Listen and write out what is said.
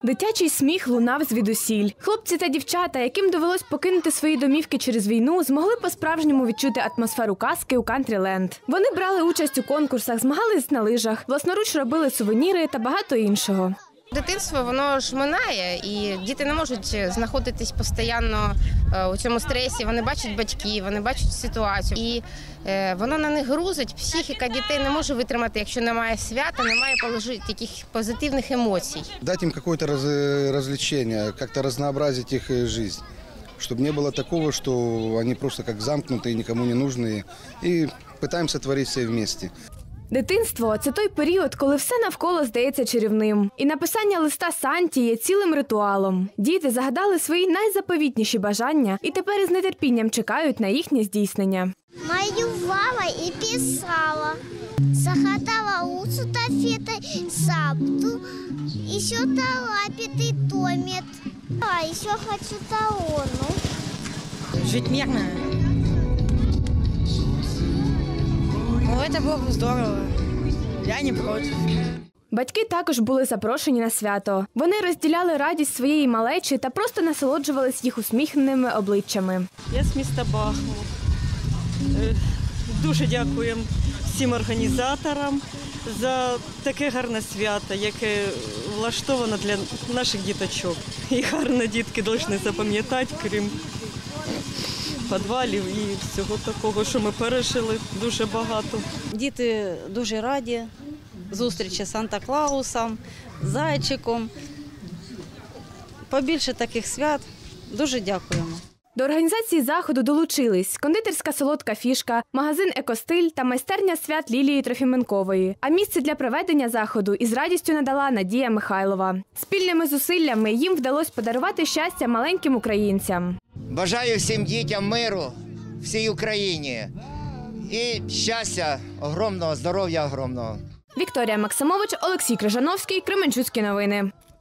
Дитячий сміх лунав звідусіль. Хлопці та дівчата, яким довелось покинути свої домівки через війну, змогли по-справжньому відчути атмосферу казки у Кантріленд. Вони брали участь у конкурсах, змагались на лижах, власноруч робили сувеніри та багато іншого. Дитинство, воно ж минає, і діти не можуть знаходитись постійно у цьому стресі. Вони бачать батьків, вони бачать ситуацію. І воно на них грузить. Психіка дітей не може витримати, якщо немає свята, немає якихось позитивних емоцій. Дати їм якесь розвлечення, як-то разнообразити їх життя. Щоб не було такого, що вони просто як замкнуті, нікому не нужні. І намагаємося творити все вместе. Дитинство – це той період, коли все навколо здається чарівним. І написання листа Санті є цілим ритуалом. Діти загадали свої найзаповітніші бажання і тепер із нетерпінням чекають на їхнє здійснення. Малювала і писала. Загадала у стафетой сапту, еще талапит томит. А еще хочу талону. Жить мирно. Ну, это было бы здорово. Я не против. Батьки також були запрошені на свято. Вони розділяли радість своєї малечі та просто насолоджувались їх усміхненими обличчями. Я з міста Бахмут. Дуже дякуємо всім організаторам за таке гарне свято, яке влаштовано для наших діточок. І гарно дітки повинні запам'ятати, крім підвалів і всього такого, що ми пережили дуже багато. Діти дуже раді зустрічі з Санта-Клаусом, зайчиком. Побільше таких свят. Дуже дякуємо. До організації заходу долучились кондитерська «Солодка фішка», магазин «Екостиль» та майстерня свят Лілії Трофіменкової. А місце для проведення заходу із радістю надала Надія Михайлова. Спільними зусиллями їм вдалося подарувати щастя маленьким українцям. Бажаю всім дітям миру, всій Україні і щастя огромного, здоров'я огромного. Вікторія Максимович, Олексій Крижановський, Кременчуцькі новини.